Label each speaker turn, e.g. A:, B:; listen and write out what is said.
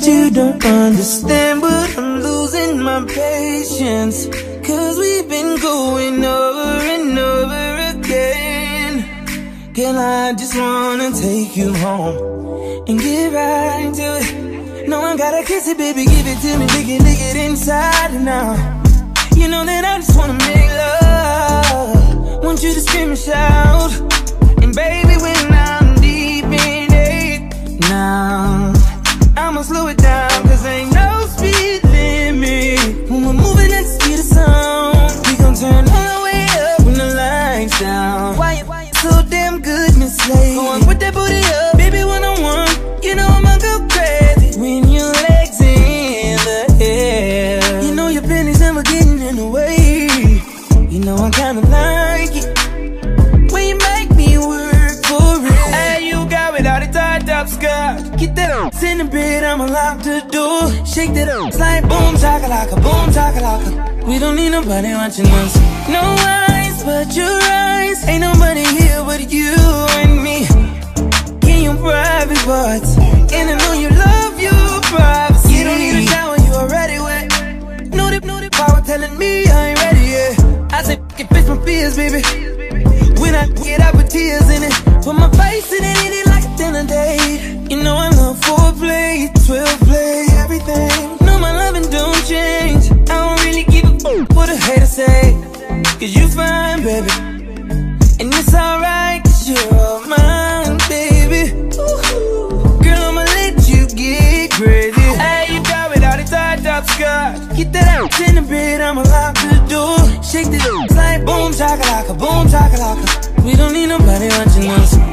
A: you don't understand, but I'm losing my patience. Cause we've been going over and over again. Girl, I just wanna take you home and get right to it. No one gotta kiss it, baby, give it to me. Lick it inside and out. You know that I just wanna make love. Want you to scream and shout. And baby, when I'm deep in it now, I'ma slow it down, cause ain't no speed limit. When we're moving at the speed of sound, we gon' turn all the way up when the lights down. Why you so damn good, Miss Lady? Go on, put that booty up, baby, one-on-one. You know I'ma go crazy when your legs in the air. You know your pennies never getting in the way. You know I kinda like it when you make me work for it. Hey, you got without a tied up skirt. Get that ass in the bed, I'ma lock the door. Shake that ass like boom chakalaka, boom chakalaka. We don't need nobody watching us. No eyes but your eyes. Ain't nobody here but you and me. In your private parts, and I know you love your privacy. You don't need a shower, you already wet. Know the power telling me I ain't ready yet. I say f***ing fix my fears, baby. When I get out with tears in it, put my face in it, eat it like a dinner date. You know I love foreplay, 12 play, everything. No, my loving don't change. I don't really give a f*** what a hater say. Cause you fine, baby, and it's alright, cause you're all mine, baby. Ooh. Girl, I'ma let you get crazy. Hey, you got without a tied up skirt. Get that ass in the bed, I'ma lock the door. Shake the ass like boom chakalaka, boom chakalaka. We don't need nobody watching us.